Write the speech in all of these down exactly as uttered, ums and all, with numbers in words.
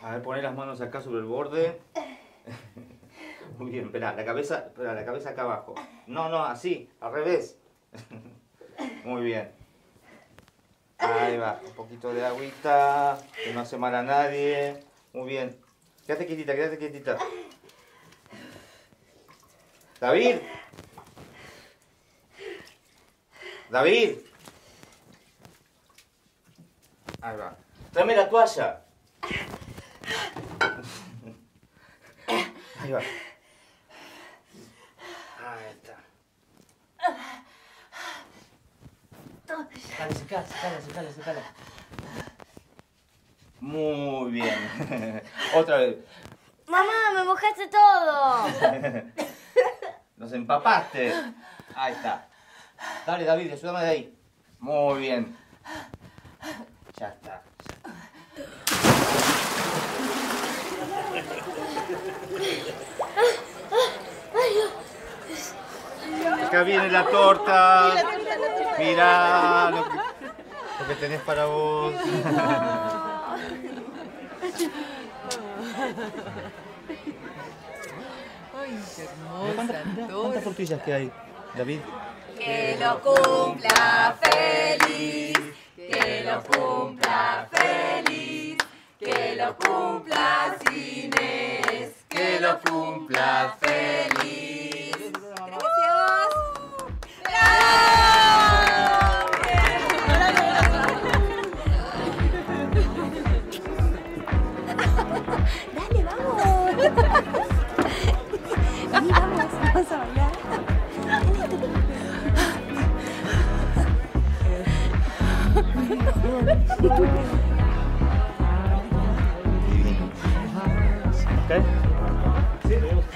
A ver, poné las manos acá sobre el borde. Muy bien, espera, la cabeza, espera, la cabeza acá abajo. No, no, así, al revés. Muy bien. Ahí va, un poquito de agüita, que no hace mal a nadie. Muy bien. Quédate quietita, quédate quietita. David. David. Ahí va. Tráeme la toalla. Ahí va. Ahí está. Secala, secala, secala, secala, secala. Muy bien. Otra vez. Mamá, me mojaste todo. Nos empapaste. Ahí está. Dale, David, ayúdame de ahí. Muy bien. Ya está. Acá viene la torta. Mira lo que, lo que tenés para vos. Ay, qué hermosa. ¿Cuántas, mira, ¿cuántas tortillas que hay, David? Que lo cumpla feliz, que lo cumpla feliz, que lo cumpla Inés, que lo cumpla feliz. Gracias. Dale, vamos. Vení, vamos, vamos a bailar. ¿Qué? Sí.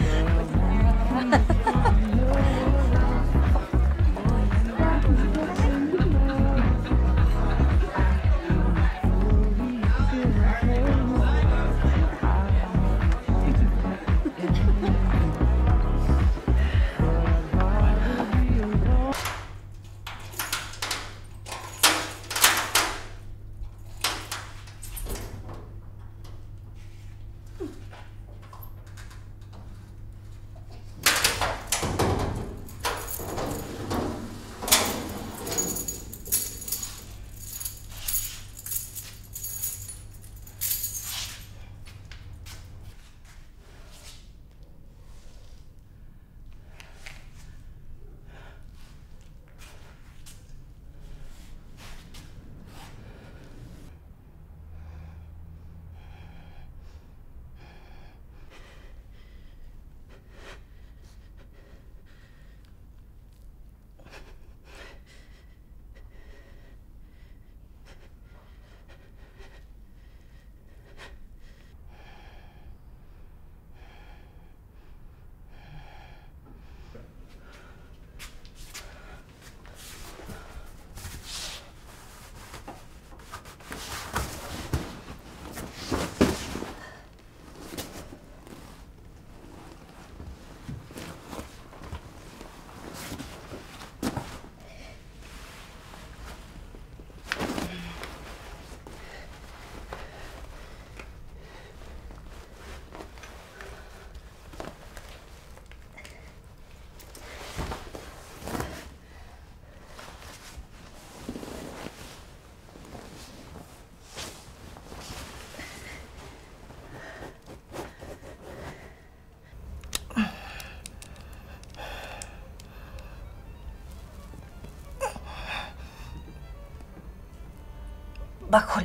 Bajo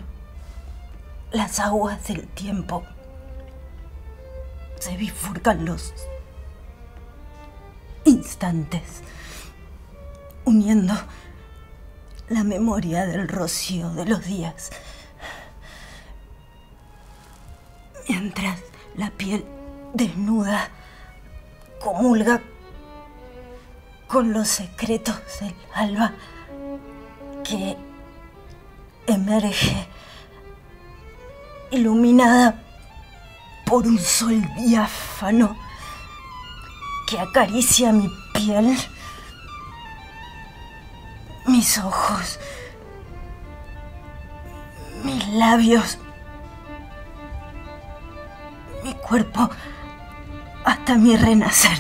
las aguas del tiempo se bifurcan los instantes, uniendo la memoria del rocío de los días, mientras la piel desnuda comulga con los secretos del alba que emerge iluminada por un sol diáfano que acaricia mi piel, mis ojos, mis labios, cuerpo hasta mi renacer.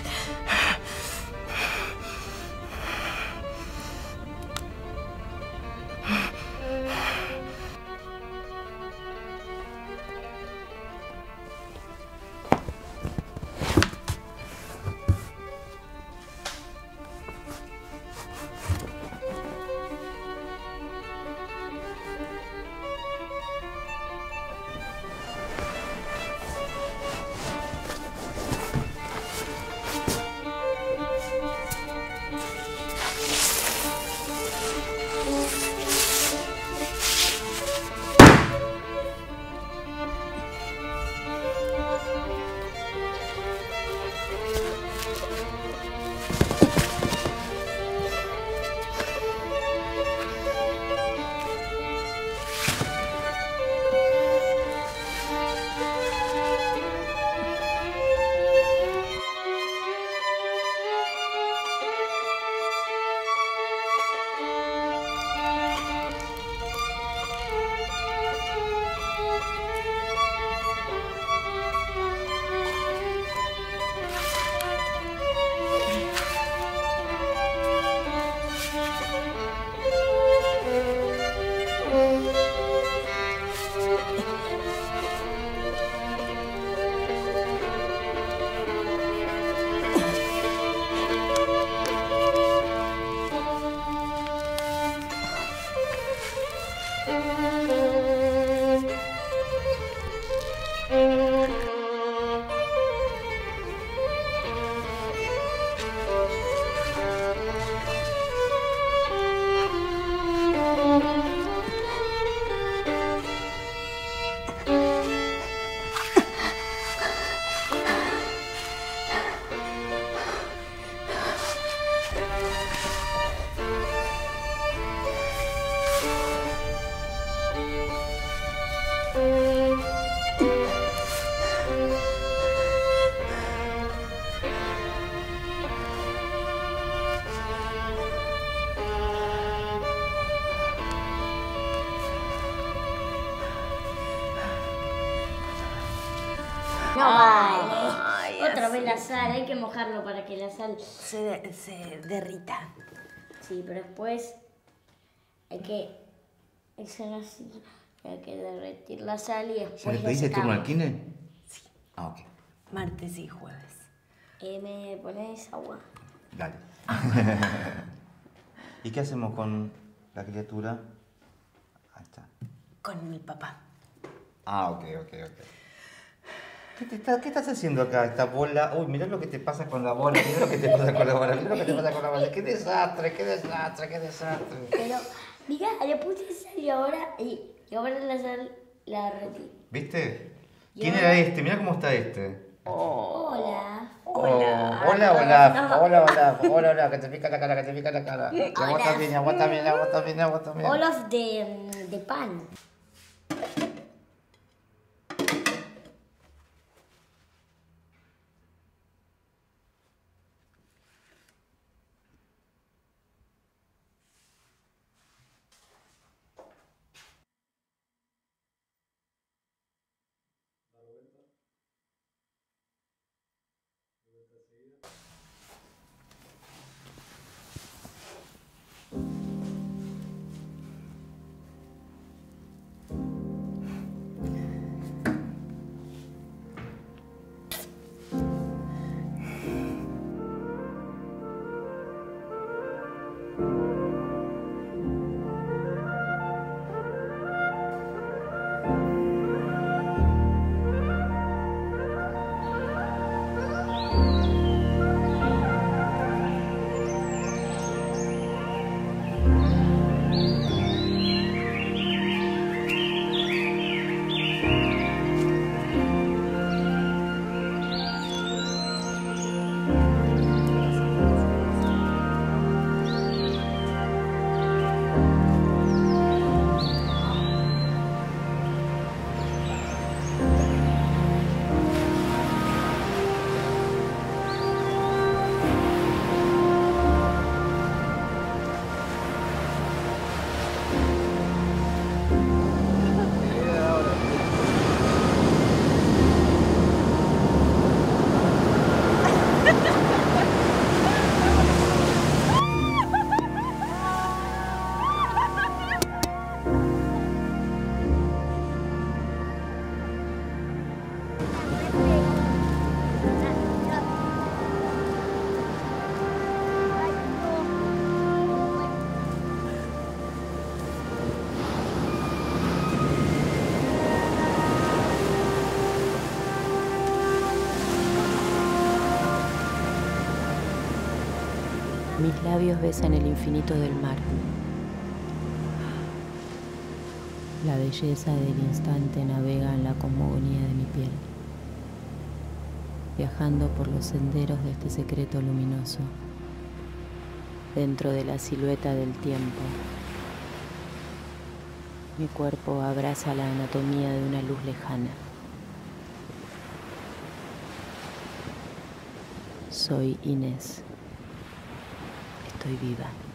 No vale. Otra vez la sal, hay que mojarlo para que la sal Se, de- se derrita. Sí, pero después hay que hacer así, hay que derretir la sal y después ¿Ya le lo pediste turno al secamos. kine? Sí. Ah, ok. Martes y jueves. Eh, ¿Me pones agua? Dale. ¿Y qué hacemos con la criatura? Ahí está. Con mi papá. Ah, ok, ok, ok. ¿Qué, te está- qué estás haciendo acá, esta bola? Uy, mirá lo que te pasa con la bola, mirá lo que te pasa con la bola, mirá lo que te pasa con la bola. ¡Qué desastre, qué desastre, qué desastre! Pero, mira, le puse sal y ahora, y, y ahora la sal la derretí. ¿Viste? ¿Quién Yo- era este? Mirá cómo está este. Hola. Oh, hola, hola, hola, hola, hola, hola, que te pica la cara, que te pica la cara. Y a vos también, a vos también, a vos también, a vos también. Olaf de, de pan. labios besan el infinito del mar. La belleza del instante navega en la cosmogonía de mi piel, viajando por los senderos de este secreto luminoso, dentro de la silueta del tiempo. Mi cuerpo abraza la anatomía de una luz lejana. Soy Inés. Estoy viva.